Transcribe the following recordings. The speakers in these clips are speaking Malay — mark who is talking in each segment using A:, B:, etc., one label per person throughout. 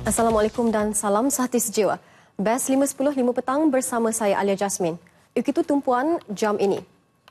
A: Assalamualaikum dan salam sehati sejiwa. Best 5.10 5 petang bersama saya Alia Jasmine. Itu tumpuan jam ini.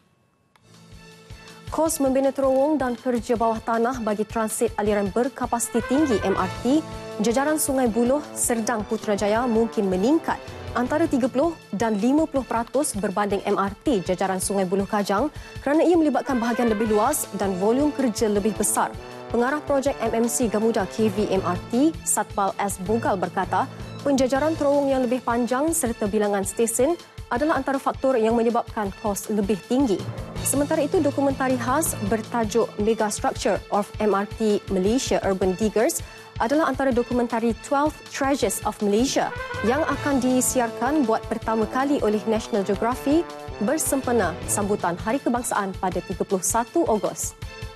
A: Kos membina terowong dan kerja bawah tanah bagi transit aliran berkapasiti tinggi MRT jajaran Sungai Buloh, Serdang Putrajaya mungkin meningkat antara 30 dan 50% berbanding MRT jajaran Sungai Buloh Kajang kerana ia melibatkan bahagian lebih luas dan volum kerja lebih besar. Pengarah projek MMC Gamuda KV MRT, Satpal S. Bogal berkata, penjajaran terowong yang lebih panjang serta bilangan stesen adalah antara faktor yang menyebabkan kos lebih tinggi. Sementara itu, dokumentari khas bertajuk Megastructure of MRT Malaysia Urban Diggers adalah antara dokumentari 12 Treasures of Malaysia yang akan disiarkan buat pertama kali oleh National Geographic bersempena sambutan Hari Kebangsaan pada 31 Ogos.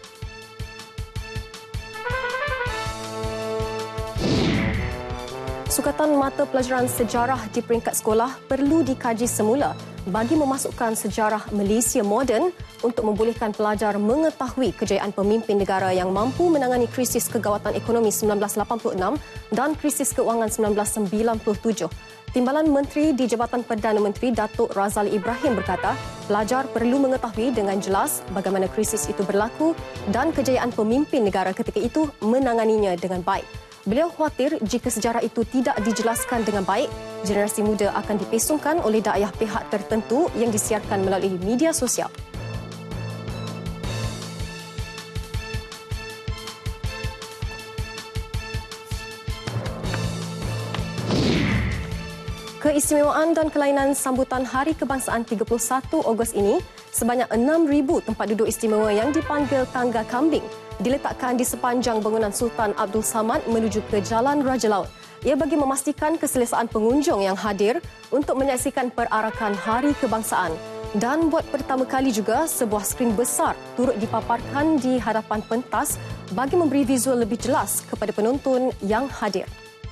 A: Sukatan mata pelajaran sejarah di peringkat sekolah perlu dikaji semula bagi memasukkan sejarah Malaysia moden untuk membolehkan pelajar mengetahui kejayaan pemimpin negara yang mampu menangani krisis kegawatan ekonomi 1986 dan krisis keuangan 1997. Timbalan Menteri di Jabatan Perdana Menteri Datuk Razali Ibrahim berkata, pelajar perlu mengetahui dengan jelas bagaimana krisis itu berlaku dan kejayaan pemimpin negara ketika itu menanganinya dengan baik. Beliau khawatir jika sejarah itu tidak dijelaskan dengan baik, generasi muda akan dipesongkan oleh dayah pihak tertentu yang disiarkan melalui media sosial. Keistimewaan dan kelainan sambutan Hari Kebangsaan 31 Ogos ini, sebanyak 6,000 tempat duduk istimewa yang dipanggil Tangga Kambing diletakkan di sepanjang bangunan Sultan Abdul Samad menuju ke Jalan Raja Laut. Ia bagi memastikan keselesaan pengunjung yang hadir untuk menyaksikan perarakan Hari Kebangsaan. Dan buat pertama kali juga, sebuah skrin besar turut dipaparkan di hadapan pentas bagi memberi visual lebih jelas kepada penonton yang hadir.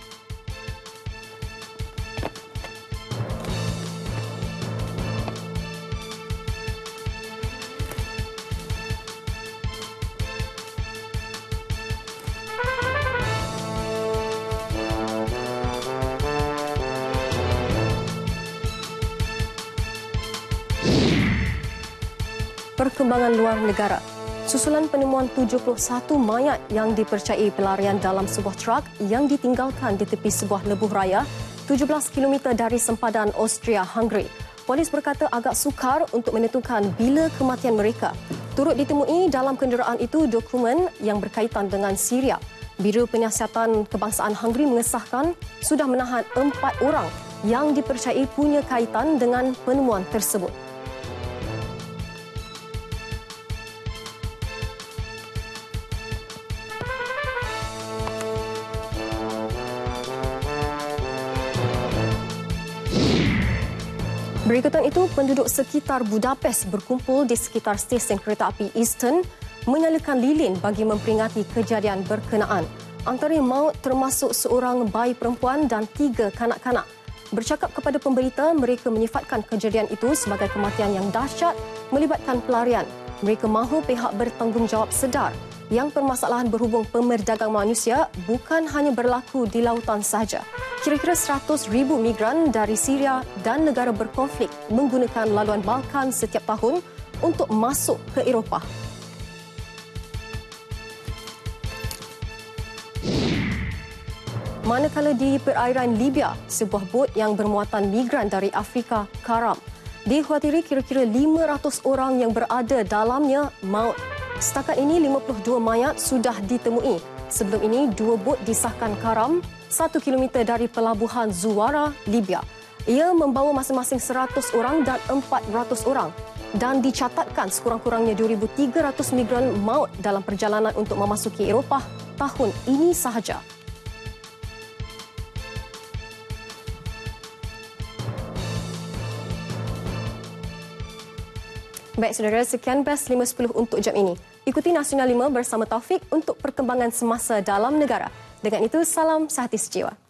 A: Perkembangan luar negara. Susulan penemuan 71 mayat yang dipercayai pelarian dalam sebuah truk yang ditinggalkan di tepi sebuah lebuh raya 17 km dari sempadan Austria-Hungary. Polis berkata agak sukar untuk menentukan bila kematian mereka. Turut ditemui dalam kenderaan itu dokumen yang berkaitan dengan Syria. Biro Penyiasatan Kebangsaan Hungary mengesahkan sudah menahan 4 orang yang dipercayai punya kaitan dengan penemuan tersebut. Berikutan itu, penduduk sekitar Budapest berkumpul di sekitar stesen kereta api Eastern menyalakan lilin bagi memperingati kejadian berkenaan. Antara maut termasuk seorang bayi perempuan dan 3 kanak-kanak. Bercakap kepada pemberita, mereka menyifatkan kejadian itu sebagai kematian yang dahsyat melibatkan pelarian. Mereka mahu pihak bertanggungjawab sedar yang permasalahan berhubung pemerdagang manusia bukan hanya berlaku di lautan sahaja. Kira-kira 100,000 migran dari Syria dan negara berkonflik menggunakan laluan Balkan setiap tahun untuk masuk ke Eropah. Manakala di perairan Libya, sebuah bot yang bermuatan migran dari Afrika karam. Dikhawatiri kira-kira 500 orang yang berada dalamnya maut. Setakat ini, 52 mayat sudah ditemui. Sebelum ini, 2 bot disahkan karam 1 km dari pelabuhan Zuwara, Libya. Ia membawa masing-masing 100 orang dan 400 orang. Dan dicatatkan sekurang-kurangnya 2,300 migran maut dalam perjalanan untuk memasuki Eropah tahun ini sahaja. Baik saudara, sekian Best 5.10 untuk jam ini. Ikuti Nasional 5 bersama Taufik untuk perkembangan semasa dalam negara. Dengan itu, salam sehati sejiwa.